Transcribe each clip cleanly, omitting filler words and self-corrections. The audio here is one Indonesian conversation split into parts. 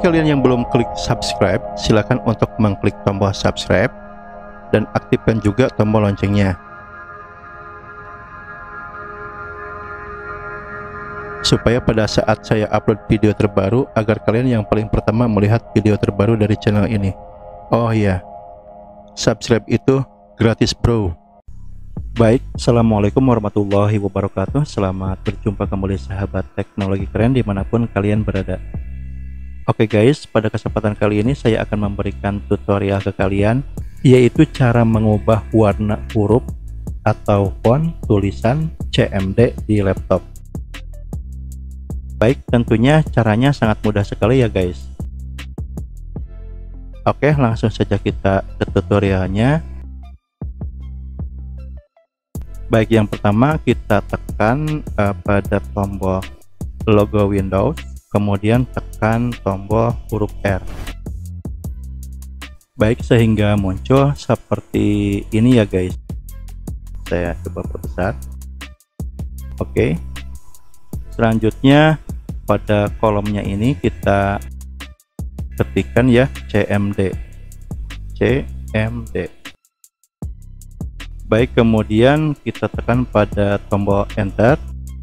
Bagi kalian yang belum klik subscribe, silakan untuk mengklik tombol subscribe dan aktifkan juga tombol loncengnya, supaya pada saat saya upload video terbaru agar kalian yang paling pertama melihat video terbaru dari channel ini. Oh iya, subscribe itu gratis bro. Baik, assalamualaikum warahmatullahi wabarakatuh. Selamat berjumpa kembali sahabat teknologi keren dimanapun kalian berada. Oke guys, pada kesempatan kali ini saya akan memberikan tutorial ke kalian, yaitu cara mengubah warna huruf atau font tulisan CMD di laptop. Baik, tentunya caranya sangat mudah sekali ya guys. Oke, langsung saja kita ke tutorialnya. Baik, yang pertama kita tekan pada tombol logo Windows, kemudian tekan tombol huruf R. Baik, sehingga muncul seperti ini ya guys. Saya coba perbesar. Oke. Selanjutnya pada kolomnya ini kita ketikkan ya CMD. Baik, kemudian kita tekan pada tombol enter.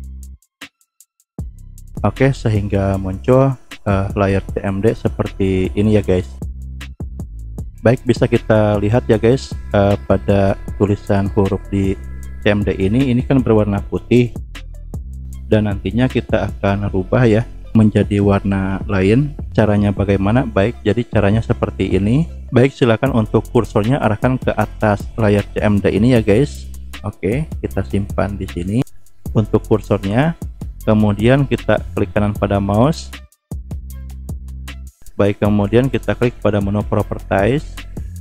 Oke, sehingga muncul layar CMD seperti ini ya guys. Baik, bisa kita lihat ya guys, pada tulisan huruf di CMD ini kan berwarna putih, dan nantinya kita akan rubah ya menjadi warna lain. Caranya bagaimana? Baik, jadi caranya seperti ini. Baik, silakan untuk kursornya arahkan ke atas layar CMD ini ya guys. Oke, kita simpan di sini untuk kursornya. Kemudian kita klik kanan pada mouse. Baik, kemudian kita klik pada menu properties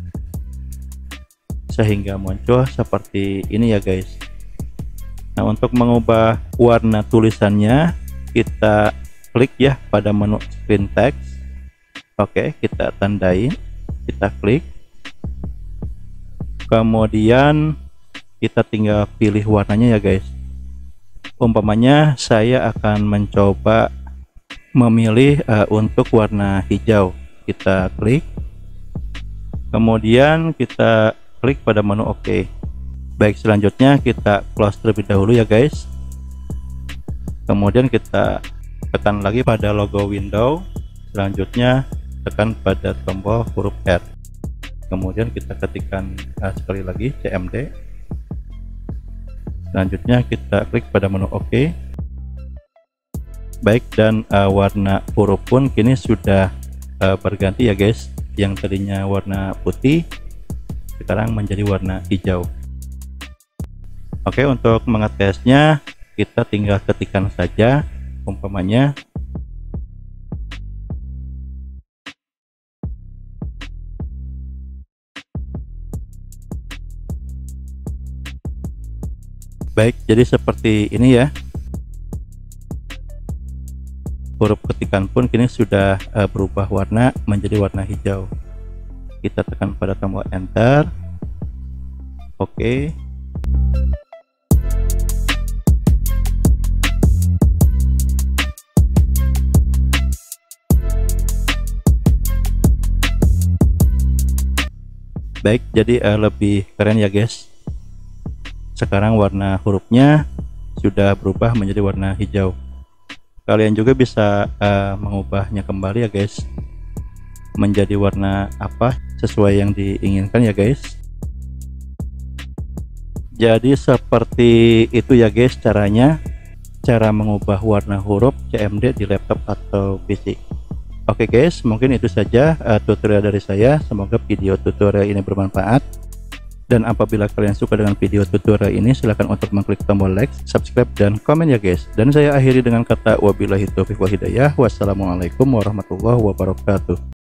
sehingga muncul seperti ini ya guys. Nah, untuk mengubah warna tulisannya kita klik ya pada menu screen text. Oke, kita tandai, kita klik, kemudian kita tinggal pilih warnanya ya guys. Umpamanya saya akan mencoba memilih untuk warna hijau. Kita klik, kemudian kita klik pada menu OK. Baik, selanjutnya kita close terlebih dahulu ya guys. Kemudian kita tekan lagi pada logo window, selanjutnya tekan pada tombol huruf R, kemudian kita ketikkan sekali lagi CMD, selanjutnya kita klik pada menu OK. Baik, dan warna huruf pun kini sudah berganti ya guys. Yang tadinya warna putih sekarang menjadi warna hijau. Oke, untuk mengetesnya kita tinggal ketikkan saja, umpamanya baik, jadi seperti ini ya. Huruf ketikan pun kini sudah berubah warna menjadi warna hijau. Kita tekan pada tombol enter. Oke. Baik, jadi lebih keren ya guys. Sekarang warna hurufnya sudah berubah menjadi warna hijau. Kalian juga bisa mengubahnya kembali ya guys, menjadi warna apa sesuai yang diinginkan ya guys. Jadi seperti itu ya guys caranya, cara mengubah warna huruf CMD di laptop atau PC. Oke guys, mungkin itu saja tutorial dari saya. Semoga video tutorial ini bermanfaat. Dan apabila kalian suka dengan video tutorial ini, silahkan untuk mengklik tombol like, subscribe, dan komen ya guys. Dan saya akhiri dengan kata wabillahi taufiq wal hidayah. Wassalamualaikum warahmatullahi wabarakatuh.